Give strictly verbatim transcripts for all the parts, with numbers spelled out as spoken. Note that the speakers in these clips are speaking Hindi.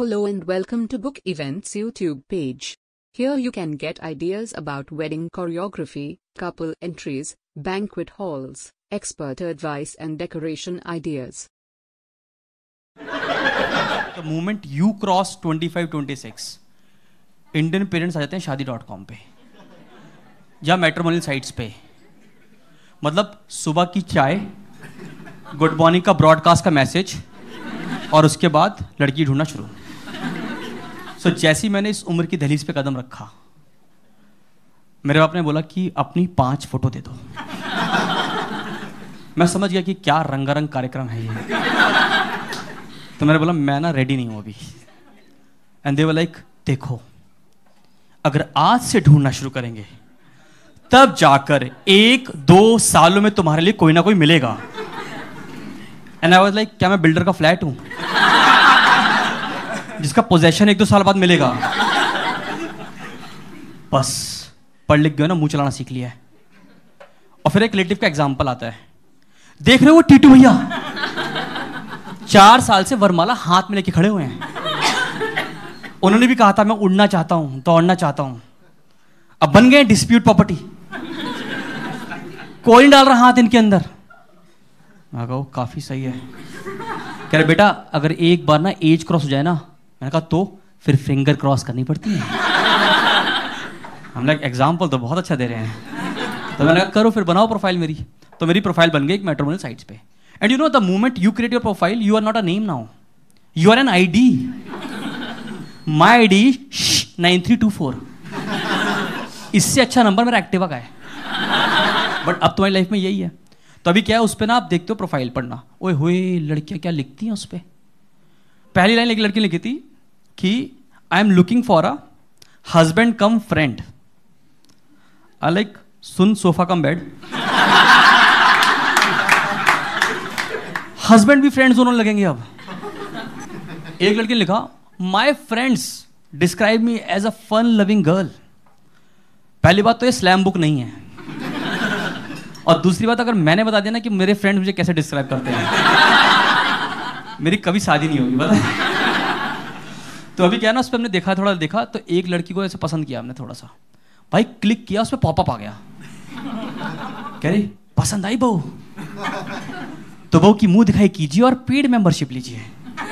Hello and welcome to Book Events YouTube page. Here you can get ideas about wedding choreography, couple entries, banquet halls, expert advice and decoration ideas. The moment you cross twenty-five twenty-six, Indian parents आ जाते हैं शादी डॉट कॉम पे या मैट्रिमोनियल साइट्स पे. मतलब सुबह की चाय, गुड मॉर्निंग का ब्रॉडकास्ट का मैसेज और उसके बाद लड़की ढूंढना शुरू. सो so, जैसे ही मैंने इस उम्र की दहलीज पे कदम रखा, मेरे बाप ने बोला कि अपनी पांच फोटो दे दो. मैं समझ गया कि क्या रंगारंग कार्यक्रम है ये. तो मैंने बोला मैं ना रेडी नहीं हूं अभी. एंड दे वर लाइक, देखो अगर आज से ढूंढना शुरू करेंगे तब जाकर एक दो सालों में तुम्हारे लिए कोई ना कोई मिलेगा. एंड आई वाज लाइक, क्या मैं बिल्डर का फ्लैट हूं जिसका पोजेशन एक दो साल बाद मिलेगा? बस पढ़ लिख गया ना, मुंह चलाना सीख लिया है. और फिर एक रिलेटिव का एग्जांपल आता है. देख रहे हो टीटू भैया, चार साल से वरमाला हाथ में लेके खड़े हुए हैं. उन्होंने भी कहा था मैं उड़ना चाहता हूं, दौड़ना चाहता हूं. अब बन गए डिस्प्यूट प्रॉपर्टी. कोई नहीं डाल रहा हाथ इनके अंदर. मैं कहा काफी सही है. कह रहे बेटा अगर एक बार ना एज क्रॉस हो जाए ना, मैंने कहा तो फिर फिंगर क्रॉस करनी पड़ती है. हम लोग एग्जाम्पल तो बहुत अच्छा दे रहे हैं. तो मैंने कहा करो फिर, बनाओ प्रोफाइल मेरी. तो मेरी प्रोफाइल बन गई एक मैट्रिमोनियल साइट्स पे. And you know the moment you create your profile, you are not a name now, you are an I D. My I D nine three two four. इससे अच्छा नंबर मेरा एक्टिवा का है. बट अब तुम्हारी लाइफ में यही है. तो अभी क्या है, उस पर ना आप देखते हो प्रोफाइल पढ़ना, ओए होए लड़कियां क्या लिखती हैं उस पर. पहली लाइन एक लड़की लिखी थी कि I am looking for a husband cum friend. I like, सुन सोफा कम बेड. हस्बैंड भी फ्रेंड्स दोनों लगेंगे अब. एक लड़की ने लिखा, my friends describe me as a fun loving girl. पहली बात तो ये स्लैम बुक नहीं है. और दूसरी बात, अगर मैंने बता दिया ना कि मेरे फ्रेंड्स मुझे कैसे डिस्क्राइब करते हैं, मेरी कभी शादी नहीं होगी पता. तो अभी क्या ना, उस पर हमने देखा, थोड़ा देखा तो एक लड़की को ऐसे पसंद किया हमने थोड़ा सा. भाई क्लिक किया, उस पर पॉपअप आ गया. कह रही पसंद आई बहू, तो बहू की मुंह दिखाई कीजिए और पेड मेंबरशिप लीजिए.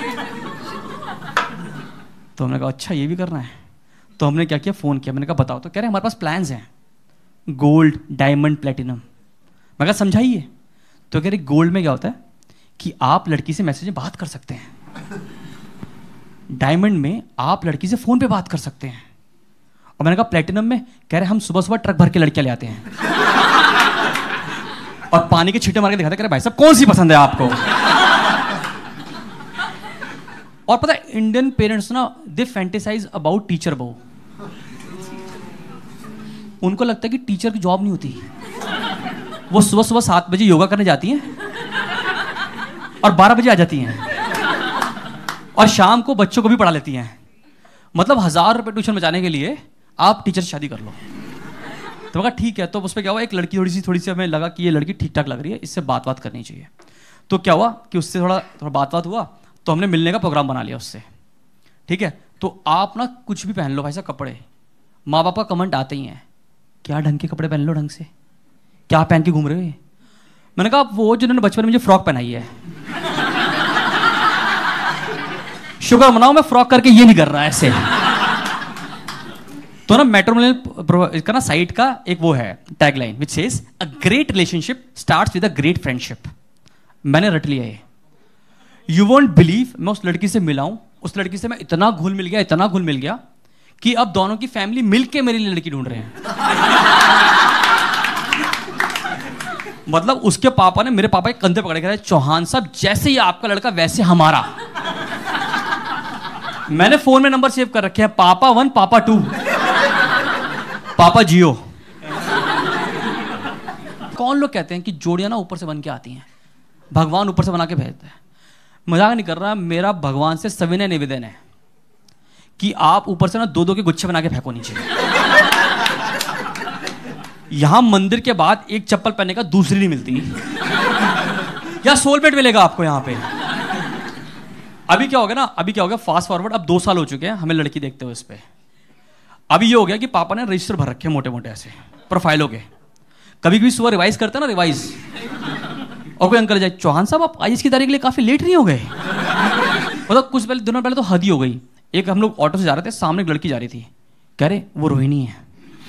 तो हमने कहा अच्छा ये भी करना है. तो हमने क्या किया, फोन किया. मैंने कहा बताओ. तो कह रहे हमारे पास प्लान्स हैं, गोल्ड, डायमंड, प्लेटिनम. मैं कहा समझाइए. तो कह रही गोल्ड में क्या होता है कि आप लड़की से मैसेज में बात कर सकते हैं, डायमंड में आप लड़की से फोन पे बात कर सकते हैं, और मैंने कहा प्लेटिनम में, कह रहे हम सुबह सुबह ट्रक भर के लड़कियां ले आते हैं और पानी के छींटे मार के दिखाते. कह रहे भाई साहब कौन सी पसंद है आपको? और पता है इंडियन पेरेंट्स ना, दे फैंटेसाइज अबाउट टीचर बहू. उनको लगता है कि टीचर की जॉब नहीं होती. वो सुबह सुबह सात बजे योगा करने जाती हैं और बारह बजे आ जाती हैं और शाम को बच्चों को भी पढ़ा लेती हैं. मतलब हजार रुपए ट्यूशन बचाने के लिए आप टीचर से शादी कर लो. तो मैं कहा ठीक है. तो उस पर क्या हुआ, एक लड़की थोड़ी सी थोड़ी सी हमें लगा कि ये लड़की ठीक ठाक लग रही है, इससे बात बात करनी चाहिए. तो क्या हुआ कि उससे थोड़ा थोड़ा बात बात हुआ, तो हमने मिलने का प्रोग्राम बना लिया उससे. ठीक है, तो आप ना कुछ भी पहन लो भाई साहब कपड़े, माँ बाप का कमेंट आते ही हैं, क्या ढंग के कपड़े पहन लो, ढंग से क्या पहन के घूम रहे हो. मैंने कहा वो जिन्होंने बचपन में मुझे फ्रॉक पहनाई है, शुक्र मनाओ मैं फ्रॉक करके ये नहीं कर रहा ऐसे. तो ना मैट्रिमोनियल का ना साइट का एक वो है tagline which says a great relationship starts with a great friendship. मैंने रट लिया ये. यू वोंट बिलीव, मैं उस लड़की से मिला हूं, उस लड़की से मैं इतना घुल मिल गया, इतना घुल मिल गया कि अब दोनों की फैमिली मिलके मेरे लिए लड़की ढूंढ रहे हैं. मतलब उसके पापा ने मेरे पापा के कंधे पकड़े के, चौहान साहब जैसे ही आपका लड़का वैसे हमारा. मैंने फोन में नंबर सेव कर रखे हैं, पापा वन, पापा टू, पापा जियो. कौन लोग कहते हैं कि जोड़ियां ना ऊपर से बन के आती हैं, भगवान ऊपर से बना के भेजता है. मजाक नहीं कर रहा, मेरा भगवान से सविनय निवेदन है कि आप ऊपर से ना दो दो के गुच्छे बना के फेंको नीचे. यहां मंदिर के बाद एक चप्पल पहनने का दूसरी नहीं मिलती, या सोलमेट मिलेगा आपको यहां पे. अभी क्या हो गया ना, अभी क्या हो गया, फास्ट फॉरवर्ड अब दो साल हो चुके हैं हमें लड़की देखते हुए इस पे। अभी ये हो गया कि पापा ने रजिस्टर भर रखे मोटे मोटे ऐसे प्रोफाइलों के। कभी कभी सुबह रिवाइज करते हैं ना, रिवाइज, और कोई अंकल जाए, चौहान साहब आप आई की तारीख के लिए काफी लेट नहीं हो गए? मतलब कुछ पहले दिनों पहले तो हद ही हो गई। एक हम लोग ऑटो से जा रहे थे, सामने एक लड़की जा रही थी, कह रहे वो रोहिणी है।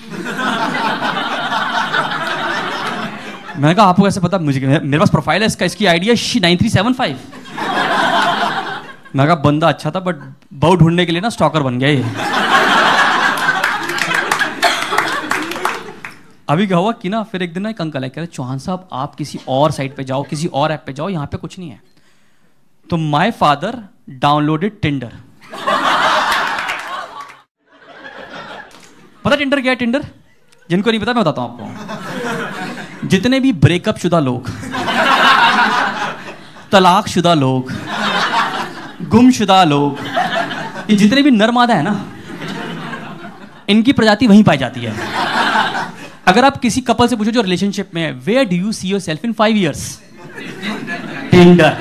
मैंने कहा आपको कैसे पता? मुझे मेरे पास प्रोफाइल है इसका, इसकी आईडी है नाइन थ्री सेवन फाइव। मैंने कहा बंदा अच्छा था बट बहू ढूंढने के लिए ना स्टॉकर बन गया ये। अभी क्या हुआ कि ना फिर एक दिन ना एक अंकल है, कह रहे चौहान साहब आप किसी और साइट पे जाओ, किसी और ऐप पे जाओ, यहाँ पे कुछ नहीं है। तो माय फादर डाउनलोडेड टिंडर। पता टिंडर क्या है? टिंडर जिनको नहीं पता मैं बताता हूं आपको। जितने भी ब्रेकअप शुदा लोग, तलाक शुदा लोग, गुमशुदा लोग, ये जितने भी नर मादा है ना, इनकी प्रजाति वहीं पाई जाती है। अगर आप किसी कपल से पूछो जो रिलेशनशिप में है, where do you see yourself in five years? Tinder.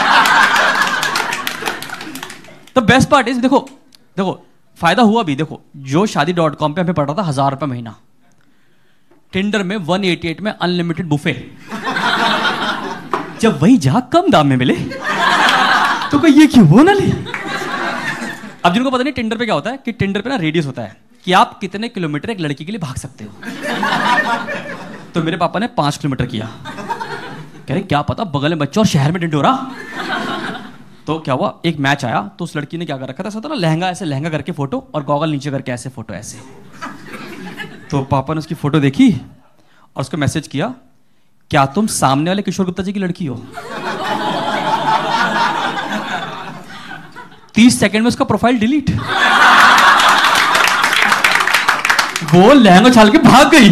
तो बेस्ट पार्ट इज, देखो देखो फायदा हुआ भी। देखो जो शादी डॉट कॉम पे हमें पड़ रहा था हजार रुपए महीना, टिंडर में वन एटी एट में अनलिमिटेड बुफे। जब वही जहां कम दाम में मिले तो कोई ये क्यों वो ना ले। अब जिनको पता नहीं टिंडर पे क्या होता है, कि टिंडर पे ना रेडियस होता है कि आप कितने किलोमीटर एक लड़की के लिए भाग सकते हो। तो मेरे पापा ने पांच किलोमीटर किया। कह रहे क्या पता बगल में बच्चा और शहर में ढिंढोरा। तो क्या हुआ, एक मैच आया तो उस लड़की ने क्या कर रखा था, ऐसा था ना लहंगा, ऐसे लहंगा करके फोटो और गॉगल नीचे करके ऐसे फोटो ऐसे। तो पापा ने उसकी फोटो देखी और उसको मैसेज किया, क्या तुम सामने वाले किशोर गुप्ता जी की लड़की हो? तीस सेकंड में उसका प्रोफाइल डिलीट। वो लहंगा छाल के भाग गई।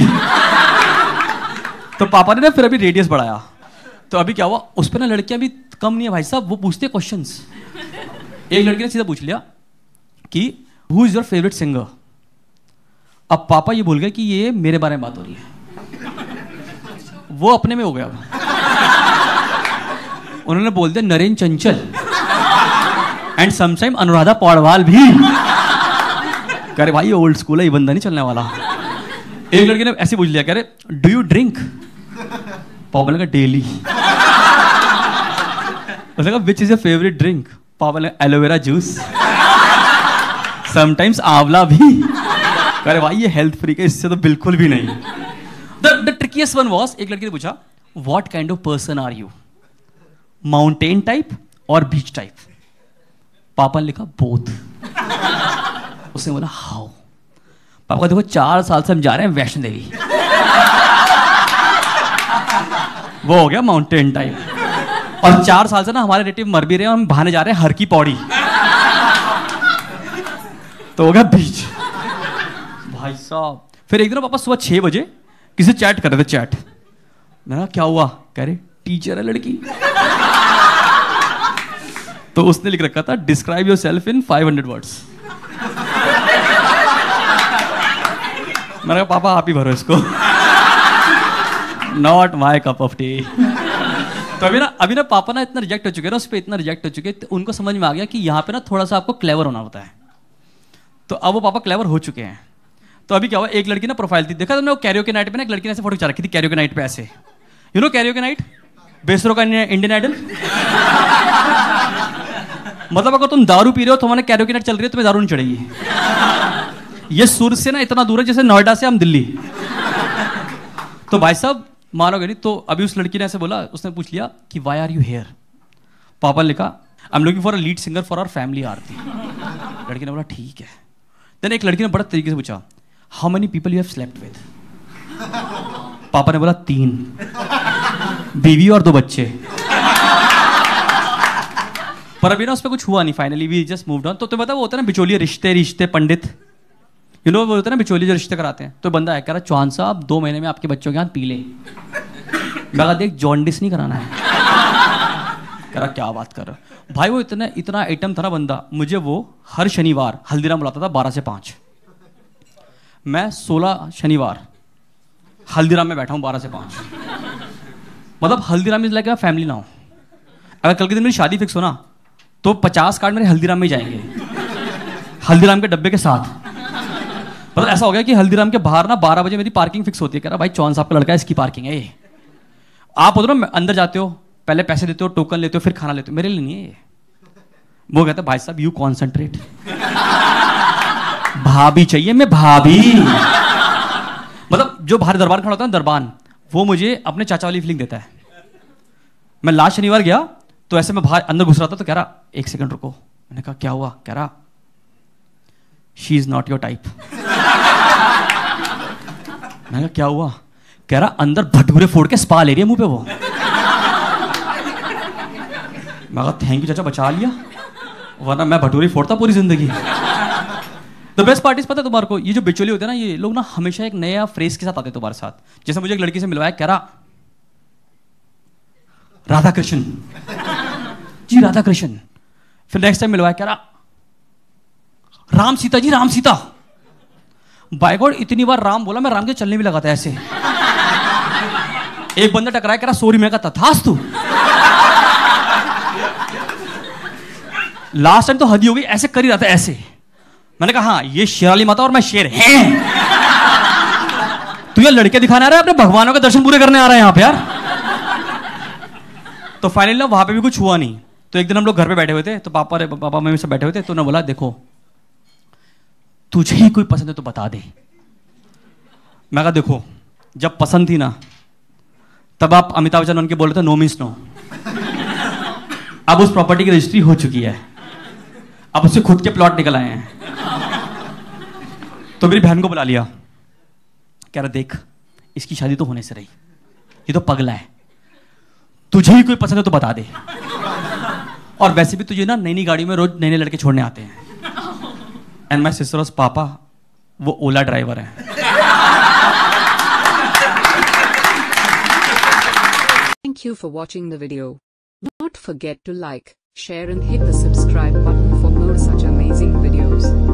तो पापा ने ना फिर अभी रेडियस बढ़ाया। तो अभी क्या हुआ, उस पर ना लड़कियां भी कम नहीं है भाई साहब, वो पूछते हैं क्वेश्चंस। एक लड़की ने सीधा पूछ लिया कि who is your favourite singer. अब पापा ये भूल गए कि ये मेरे बारे में बात हो रही है। वो अपने में हो गया। उन्होंने बोल दिया नरेंद्र चंचल एंड समटाइम अनुराधा पौडवाल भी। कह रहे भाई ये ओल्ड स्कूल है, ये बंदा नहीं चलने वाला। एक लड़की ने ऐसे पूछ लिया, कह रहे डू यू ड्रिंक? पापा ने कहा डेली। उसने कहा which is your favourite drink? पापा ने एलोवेरा जूस, समटाइम्स आंवला भी। कह रहे भाई ये हेल्थ फ्री है, इससे तो बिल्कुल भी नहीं। The the trickiest one was, एक लड़की ने पूछा what kind of person are you, mountain type और बीच टाइप? पापा ने लिखा बोथ। उसने बोला हाउ? पापा देखो चार साल से हम जा रहे हैं वैष्णो देवी। वो हो गया माउंटेन टाइप। और चार साल से ना हमारे रिलेटिव मर भी रहे हैं, हम बहाने जा रहे हैं हर की पौड़ी। तो हो गया बीच। भाई साहब फिर एक दिन पापा सुबह छह बजे किसी चैट कर रहे थे, चैट। मैंने कहा क्या हुआ? कह रहे टीचर है लड़की। तो उसने लिख रखा था describe yourself in five hundred words. मैंने कहा पापा आप ही भरो इसको। Not my cup of tea. तो अभी ना अभी ना पापा ना इतना रिजेक्ट हो चुके हैं ना, उस पर इतना रिजेक्ट हो चुके हैं, तो उनको समझ में आ गया कि यहाँ पे ना थोड़ा सा आपको क्लेवर होना होता है। तो अब वो पापा क्लेवर हो चुके हैं। तो अभी क्या हुआ, एक लड़की ना प्रोफाइल थी, देखा तुमने वो कैरियोके नाइट पे ना एक लड़की ने ऐसे फोटो खिंचा रखी थी कैरियोके नाइट पे ऐसे। यू नो कैरियोके नाइट, बेसरो का इंडियन आइडल। मतलब अगर तुम दारू पी रहे हो, तुम्हारे कैरियोके नाइट चल रही है, तुम्हें दारू नहीं चढ़ेगी। ये सूरत से ना इतना दूर है जैसे नोएडा से हम दिल्ली। तो भाई साहब मानोगे नहीं, तो अभी उस लड़की ने ऐसे बोला, उसने पूछ लिया कि वाई आर यू हेयर? पापा ने लिखा I am looking for a lead singer for our family aarti. लड़की ने बोला ठीक है। देन एक लड़की ने बड़ा तरीके से पूछा how many people you have slept with? पापा ने बोला तीन, बीवी और दो बच्चे। पर अभी ना उस पर कुछ हुआ नहीं, finally we just moved on. तो तुम्हें पता वो होता है ना बिचौलिए, रिश्ते रिश्ते पंडित, यू नो वो होता है ना बिचौलिए जो रिश्ते कराते हैं। तो बंदा है कह रहा चौहान साहब दो महीने में आपके बच्चों के हाथ पीले। मैं कहा देख जॉन्डिस नहीं कराना है। कह रहा क्या बात कर रहा भाई। वो इतना इतना आइटम था ना बंदा, मुझे वो हर शनिवार हल्दीराम बुलाता था बारह से पाँच। मैं सोलह शनिवार हल्दीराम में बैठा हूँ बारह से पाँच। मतलब Haldiram is like a family now. अगर कल के दिन मेरी शादी फिक्स हो ना, तो पचास कार्ड मेरे हल्दीराम में ही जाएंगे, हल्दीराम के डब्बे के साथ। मतलब ऐसा हो गया कि हल्दीराम के बाहर ना बारह बजे मेरी पार्किंग फिक्स होती है। कह रहा भाई चौहान साहब का लड़का है, इसकी पार्किंग है ये। आप उधर ना अंदर जाते हो, पहले पैसे देते हो, टोकन लेते हो, फिर खाना लेते हो। मेरे लिए नहीं है ये। वो कहता है भाई साहब यू कॉन्सेंट्रेट, भाभी चाहिए मैं, भाभी। मतलब जो बाहर दरबार खड़ा होता है दरबान, वो मुझे अपने चाचा वाली फीलिंग देता है। मैं लास्ट शनिवार गया तो ऐसे मैं बाहर अंदर घुस रहा था तो कह रहा एक सेकंड रुको। मैंने कहा क्या हुआ? कह रहा she is not your type. मैंने कहा क्या हुआ? कह रहा अंदर भटूरे फोड़ के स्पा ले रही है मुंह पे वो। मैं कहा थैंक यू चाचा, बचा लिया, वरना मैं भटूरे फोड़ता पूरी जिंदगी। द बेस्ट पार्ट इज, पता है तुम्हारे को, ये जो बिचौली होते हैं ना, ये लोग ना हमेशा एक नया फ्रेज के साथ आते हैं तुम्हारे साथ। जैसे मुझे एक लड़की से मिलवाया, कह रहा राधा कृष्ण जी, राधा कृष्ण। फिर नेक्स्ट टाइम मिलवाया, कह रहा राम सीता जी, राम सीता। बाय गॉड इतनी बार राम बोला, मैं राम के चलने भी लगा था ऐसे। एक बंदा टकराया, कह रहा सॉरी। मैं कहा तथास तू। लास्ट टाइम तो हद ही हो गई, ऐसे कर ही रहा था ऐसे। मैंने कहा हाँ ये शेराली माता और मैं शेर हैं। तू ये लड़के दिखाने आ रहा है, अपने भगवानों के दर्शन पूरे करने आ रहा है यहां पे यार। तो फाइनली ना वहां पे भी कुछ हुआ नहीं। तो एक दिन हम लोग घर पे बैठे हुए थे, तो पापा पापा मम्मी सब बैठे हुए थे, तो उन्होंने बोला देखो तुझे ही कोई पसंद है तो बता दे। मैं कहा देखो जब पसंद थी ना तब आप अमिताभ बच्चन उनके बोल रहे थे नो मीन्स नो। अब उस प्रॉपर्टी की रजिस्ट्री हो चुकी है, अब उससे खुद के प्लॉट निकल आए हैं। तो मेरी बहन को बुला लिया, कह रहा देख इसकी शादी तो होने से रही, ये तो पगला है, तुझे ही कोई पसंद है तो बता दे। और वैसे भी तुझे ना नई नई गाड़ी में रोज नए नए लड़के छोड़ने आते हैं। एंड माई सिस्टर वाज पापा, वो ओला ड्राइवर है। Thank you for watching the video. Don't forget to like, share and hit the subscribe button for more such amazing videos.